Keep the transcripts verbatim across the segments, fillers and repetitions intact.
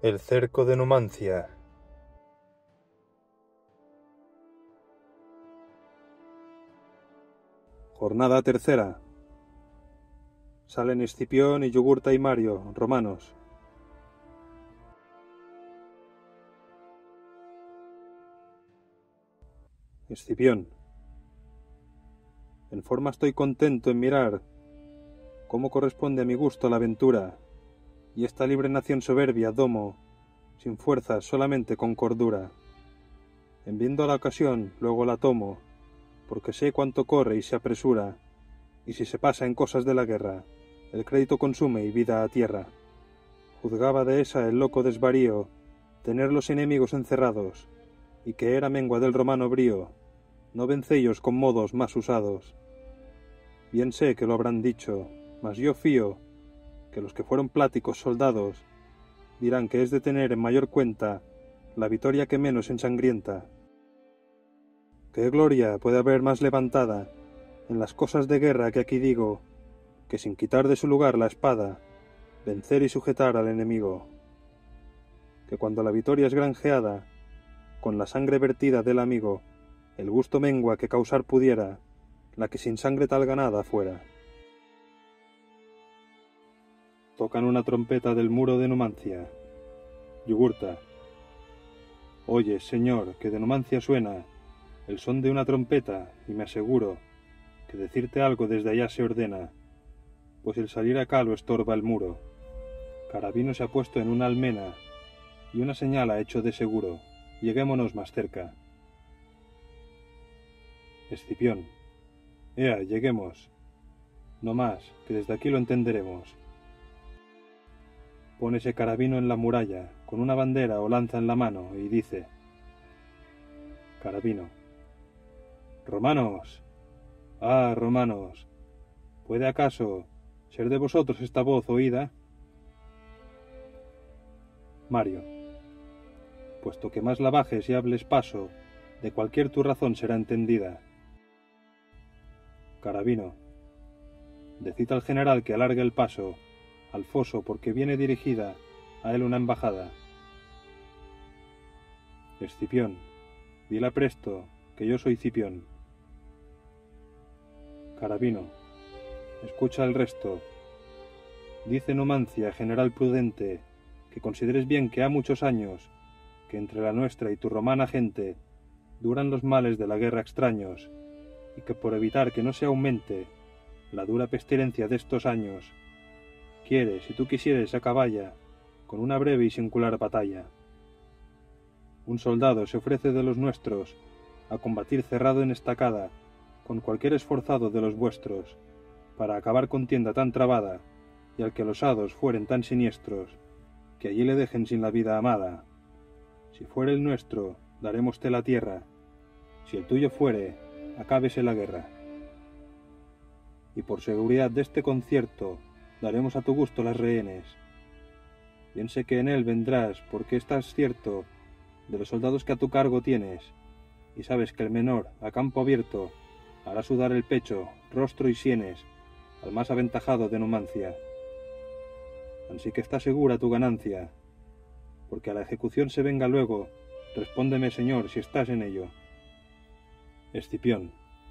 El cerco de Numancia. Jornada tercera. Salen Escipión y Yugurta y Mario, romanos. Escipión. En forma estoy contento en mirar cómo corresponde a mi gusto la aventura, y esta libre nación soberbia domo, sin fuerzas, solamente con cordura. En viendo la ocasión, luego la tomo, porque sé cuánto corre y se apresura, y si se pasa en cosas de la guerra, el crédito consume y vida a tierra. Juzgaba de esa el loco desvarío, tener los enemigos encerrados, y que era mengua del romano brío, no vencellos con modos más usados. Bien sé que lo habrán dicho, mas yo fío que los que fueron pláticos soldados dirán que es de tener en mayor cuenta la victoria que menos ensangrienta. ¿Qué gloria puede haber más levantada en las cosas de guerra que aquí digo, que sin quitar de su lugar la espada, vencer y sujetar al enemigo? Que cuando la victoria es granjeada, con la sangre vertida del amigo, el gusto mengua que causar pudiera, la que sin sangre tal ganada fuera. Tocan una trompeta del muro de Numancia. Yugurta. Oye, señor, que de Numancia suena el son de una trompeta, y me aseguro que decirte algo desde allá se ordena, pues el salir acá lo estorba el muro. Carabino se ha puesto en una almena, y una señal ha hecho de seguro. Lleguémonos más cerca. Escipión. Ea, lleguemos. No más, que desde aquí lo entenderemos. Pone ese carabino en la muralla, con una bandera o lanza en la mano, y dice: Carabino. Romanos. Ah, romanos. ¿Puede acaso ser de vosotros esta voz oída? Mario. Puesto que más la bajes y hables paso, de cualquier tu razón será entendida. Carabino. Decid al general que alargue el paso al foso, porque viene dirigida a él una embajada. Escipión. Dila presto, que yo soy Cipión. Carabino. Escucha el resto. Dice Numancia, general prudente, que consideres bien que ha muchos años que entre la nuestra y tu romana gente duran los males de la guerra extraños, y que por evitar que no se aumente la dura pestilencia de estos años, quieres, si tú quisieres, acaballa con una breve y singular batalla. Un soldado se ofrece de los nuestros a combatir cerrado en estacada con cualquier esforzado de los vuestros, para acabar contienda tan trabada, y al que los hados fueren tan siniestros, que allí le dejen sin la vida amada. Si fuere el nuestro, darémoste la tierra; si el tuyo fuere, acábese la guerra. Y por seguridad de este concierto, daremos a tu gusto las rehenes. Bien sé que en él vendrás, porque estás cierto de los soldados que a tu cargo tienes, y sabes que el menor, a campo abierto, hará sudar el pecho, rostro y sienes al más aventajado de Numancia. Ansí que está segura tu ganancia, porque a la ejecución se venga luego. Respóndeme, señor, si estás en ello. Escipión.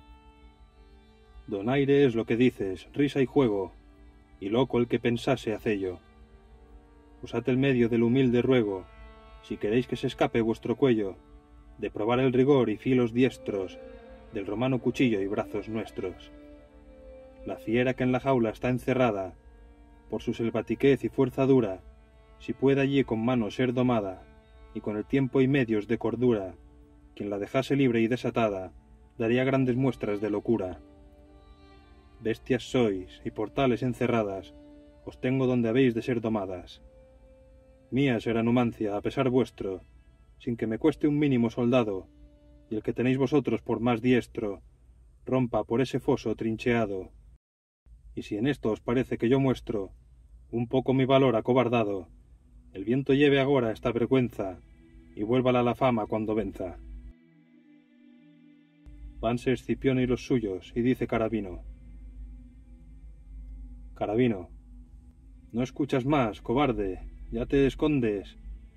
Donaire es lo que dices, risa y juego, y loco el que pensase hacello. Usad el medio del humilde ruego, si queréis que se escape vuestro cuello, de probar el rigor y filos diestros del romano cuchillo y brazos nuestros. La fiera que en la jaula está encerrada, por su selvatiquez y fuerza dura, si puede allí con mano ser domada, y con el tiempo y medios de cordura, quien la dejase libre y desatada, daría grandes muestras de locura. Bestias sois, y por tales encerradas, os tengo donde habéis de ser domadas. Mía será Numancia, a pesar vuestro, sin que me cueste un mínimo soldado, y el que tenéis vosotros por más diestro, rompa por ese foso trincheado. Y si en esto os parece que yo muestro un poco mi valor acobardado, el viento lleve agora esta vergüenza, y vuélvala la fama cuando venza. Vanse Escipión y los suyos, y dice Carabino: Carabino. No escuchas más, cobarde, ya te escondes,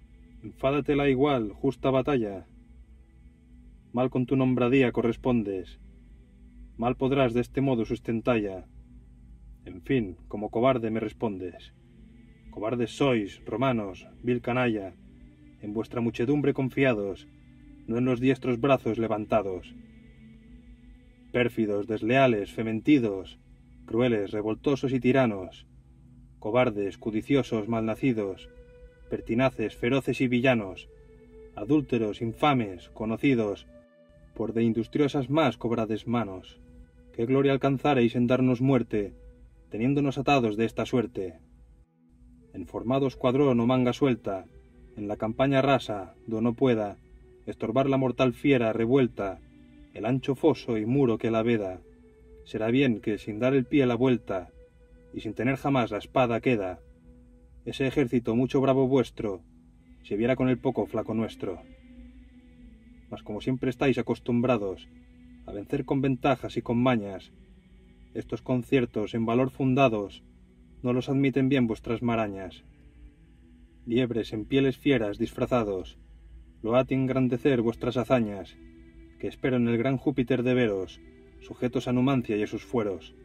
enfádate la igual, justa batalla. Mal con tu nombradía correspondes, mal podrás de este modo sustentalla. En fin, como cobarde me respondes. Cobardes sois, romanos, vil canalla, en vuestra muchedumbre confiados, no en los diestros brazos levantados. Pérfidos, desleales, fementidos, crueles, revoltosos y tiranos, cobardes, codiciosos, malnacidos, pertinaces, feroces y villanos, adúlteros, infames, conocidos, por de industriosas más cobrades manos. ¿Qué gloria alcanzaréis en darnos muerte, teniéndonos atados de esta suerte? En formado escuadrón o manga suelta, en la campaña rasa, do no pueda estorbar la mortal fiera revuelta, el ancho foso y muro que la veda, será bien que sin dar el pie la vuelta, y sin tener jamás la espada queda, ese ejército mucho bravo vuestro, se viera con el poco flaco nuestro. Mas como siempre estáis acostumbrados a vencer con ventajas y con mañas, estos conciertos en valor fundados no los admiten bien vuestras marañas. Liebres en pieles fieras disfrazados, load y engrandecer vuestras hazañas, que espero en el gran Júpiter de veros, sujetos a Numancia y a sus fueros.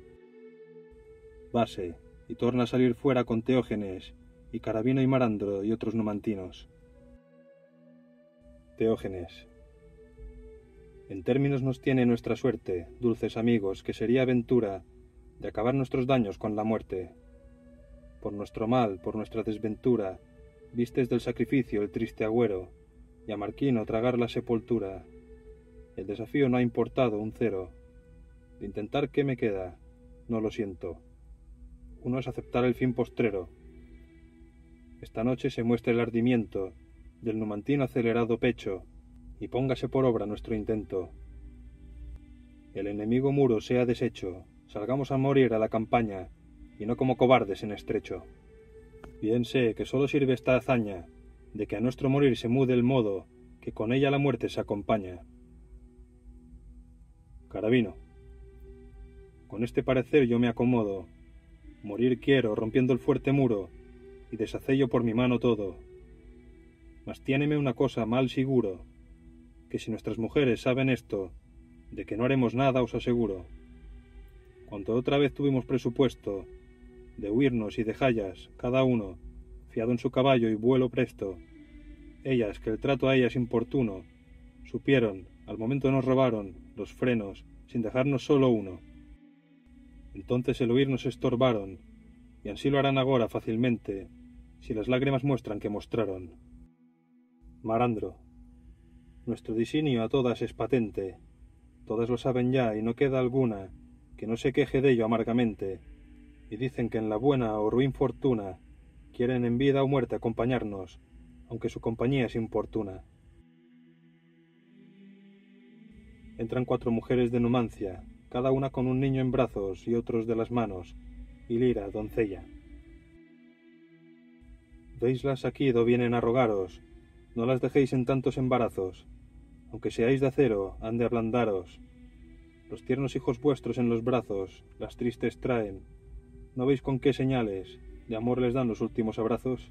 Vase, y torna a salir fuera con Teógenes, y Carabino y Marandro y otros numantinos. Teógenes. En términos nos tiene nuestra suerte, dulces amigos, que sería ventura de acabar nuestros daños con la muerte. Por nuestro mal, por nuestra desventura, vistes del sacrificio el triste agüero, y a Marquino tragar la sepultura. El desafío no ha importado un cero. De intentar qué me queda, no lo siento. Uno es aceptar el fin postrero. Esta noche se muestra el ardimiento del numantino acelerado pecho, y póngase por obra nuestro intento. El enemigo muro sea deshecho, salgamos a morir a la campaña, y no como cobardes en estrecho. Bien sé que sólo sirve esta hazaña, de que a nuestro morir se mude el modo, que con ella la muerte se acompaña. Carabino. Con este parecer yo me acomodo, morir quiero rompiendo el fuerte muro, y deshacello por mi mano todo. Mas tiéneme una cosa mal seguro, que si nuestras mujeres saben esto, de que no haremos nada os aseguro. Cuando otra vez tuvimos presupuesto de huirnos y dejallas, cada uno, fiado en su caballo y vuelo presto, ellas, que el trato a ellas importuno, supieron, al momento nos robaron, los frenos, sin dejarnos solo uno. Entonces el huir nos estorbaron, y ansí lo harán agora fácilmente, si las lágrimas muestran que mostraron. Marandro. Nuestro disinio a todas es patente, todas lo saben ya y no queda alguna que no se queje de ello amargamente, y dicen que en la buena o ruin fortuna quieren en vida o muerte acompañarnos, aunque su compañía es importuna. Entran cuatro mujeres de Numancia, cada una con un niño en brazos y otros de las manos, y Lira, doncella. Veislas aquí do vienen a rogaros, no las dejéis en tantos embarazos, aunque seáis de acero, han de ablandaros. Los tiernos hijos vuestros en los brazos, las tristes traen, ¿no veis con qué señales de amor les dan los últimos abrazos?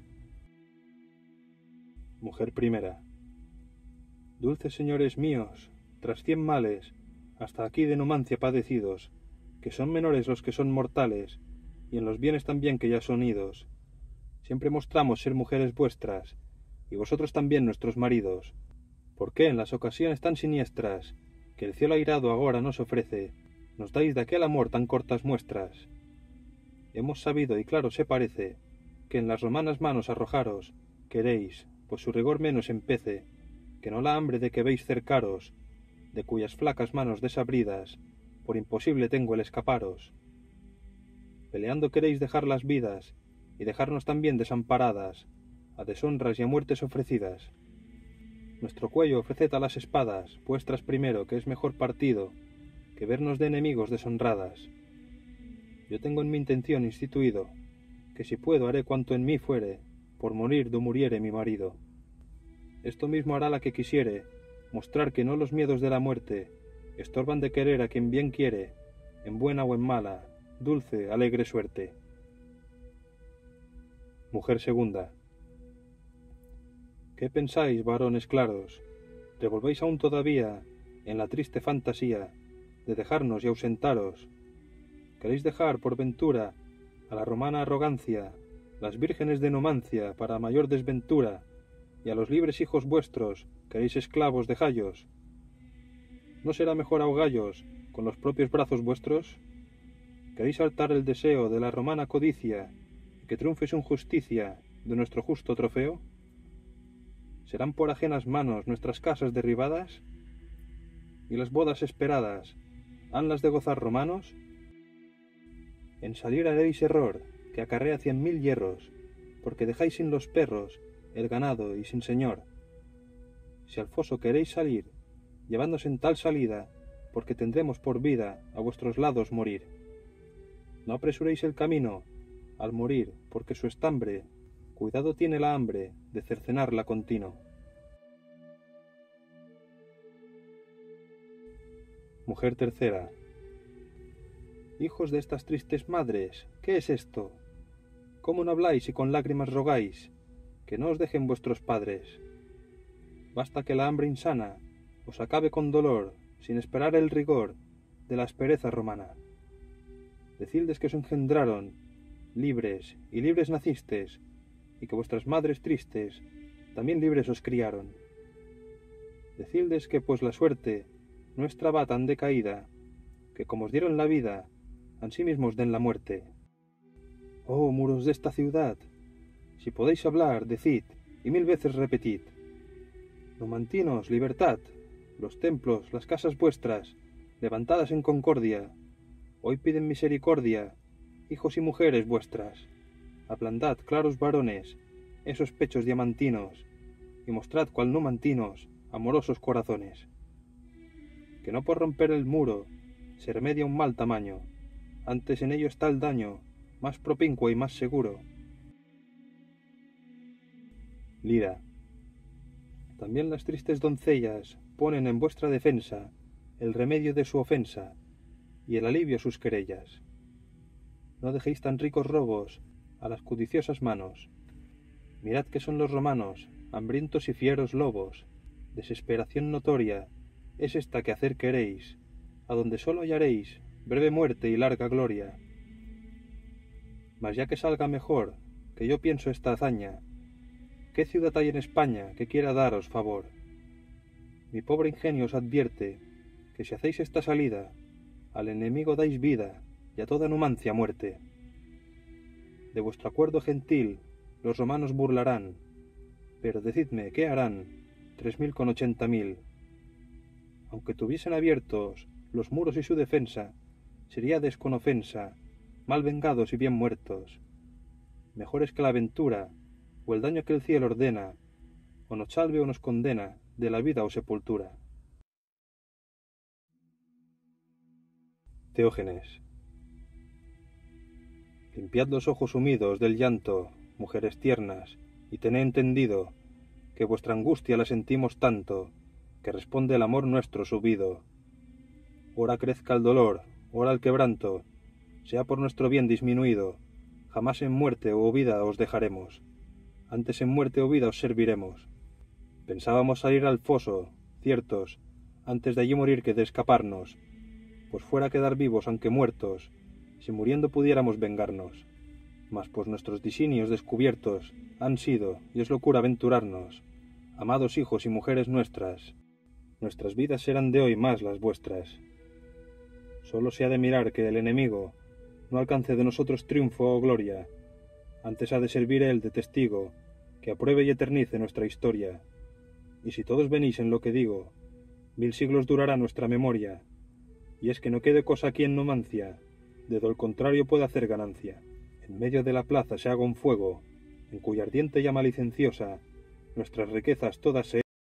Mujer primera. Dulces señores míos, tras cien males, hasta aquí de Numancia padecidos, que son menores los que son mortales, y en los bienes también que ya son idos. Siempre mostramos ser mujeres vuestras, y vosotros también nuestros maridos. ¿Por qué en las ocasiones tan siniestras, que el cielo airado agora nos ofrece, nos dais de aquel amor tan cortas muestras? Hemos sabido, y claro se parece, que en las romanas manos arrojaros queréis, pues su rigor menos empece, que no la hambre de que veis cercaros, de cuyas flacas manos desabridas, por imposible tengo el escaparos. Peleando queréis dejar las vidas, y dejarnos también desamparadas, a deshonras y a muertes ofrecidas. Nuestro cuello ofreced a las espadas, vuestras primero, que es mejor partido, que vernos de enemigos deshonradas. Yo tengo en mi intención instituido, que si puedo haré cuanto en mí fuere, por morir do muriere mi marido. Esto mismo hará la que quisiere, mostrar que no los miedos de la muerte estorban de querer a quien bien quiere, en buena o en mala, dulce, alegre suerte. Mujer segunda. ¿Qué pensáis, varones claros? ¿Revolvéis aún todavía en la triste fantasía de dejarnos y ausentaros? ¿Queréis dejar, por ventura, a la romana arrogancia, las vírgenes de Numancia para mayor desventura, y a los libres hijos vuestros queréis esclavos de jallos? ¿No será mejor ahogallos con los propios brazos vuestros? ¿Queréis saltar el deseo de la romana codicia y que triunfe sin justicia de nuestro justo trofeo? ¿Serán por ajenas manos nuestras casas derribadas? ¿Y las bodas esperadas han las de gozar romanos? En salir haréis error que acarrea cien mil hierros, porque dejáis sin los perros el ganado y sin señor. Si al foso queréis salir, llevándose en tal salida, porque tendremos por vida a vuestros lados morir. No apresuréis el camino al morir, porque su estambre cuidado tiene la hambre de cercenarla continuo. Mujer tercera. Hijos de estas tristes madres, ¿qué es esto? ¿Cómo no habláis y con lágrimas rogáis que no os dejen vuestros padres? Basta que la hambre insana os acabe con dolor, sin esperar el rigor de la aspereza romana. Decidles que os engendraron libres, y libres nacistes, y que vuestras madres tristes también libres os criaron. Decidles que pues la suerte nuestra va tan decaída, que como os dieron la vida, ansí mismos den la muerte. Oh, muros de esta ciudad, si podéis hablar, decid, y mil veces repetid: Numantinos, libertad, los templos, las casas vuestras, levantadas en concordia, hoy piden misericordia, hijos y mujeres vuestras. Ablandad, claros varones, esos pechos diamantinos, y mostrad cual numantinos amorosos corazones. Que no por romper el muro se remedia un mal tamaño, antes en ello está el daño, más propincuo y más seguro. Lira. También las tristes doncellas ponen en vuestra defensa el remedio de su ofensa y el alivio a sus querellas. No dejéis tan ricos robos a las codiciosas manos. Mirad que son los romanos, hambrientos y fieros lobos. Desesperación notoria es esta que hacer queréis, a donde sólo hallaréis breve muerte y larga gloria. Mas ya que salga mejor, que yo pienso esta hazaña, ¿qué ciudad hay en España que quiera daros favor? Mi pobre ingenio os advierte que si hacéis esta salida, al enemigo dais vida y a toda Numancia muerte. De vuestro acuerdo gentil los romanos burlarán, pero decidme, ¿qué harán tres mil con ochenta mil? Aunque tuviesen abiertos los muros y su defensa, seríades con ofensa, mal vengados y bien muertos. Mejor es que la aventura, o el daño que el cielo ordena, o nos salve o nos condena de la vida o sepultura. Teógenes. Limpiad los ojos humidos del llanto, mujeres tiernas, y tened entendido que vuestra angustia la sentimos tanto, que responde el amor nuestro subido. Ora crezca el dolor, ora el quebranto, sea por nuestro bien disminuido, jamás en muerte o vida os dejaremos, antes en muerte o vida os serviremos. Pensábamos salir al foso, ciertos, antes de allí morir que de escaparnos, pues fuera quedar vivos aunque muertos, si muriendo pudiéramos vengarnos. Mas pues nuestros disinios descubiertos han sido, y es locura aventurarnos, amados hijos y mujeres nuestras, nuestras vidas serán de hoy más las vuestras. Sólo se ha de mirar que el enemigo no alcance de nosotros triunfo o gloria, antes ha de servir él de testigo, que apruebe y eternice nuestra historia. Y si todos venís en lo que digo, mil siglos durará nuestra memoria, y es que no quede cosa aquí en Numancia, de do el contrario puede hacer ganancia. En medio de la plaza se haga un fuego, en cuya ardiente llama licenciosa, nuestras riquezas todas se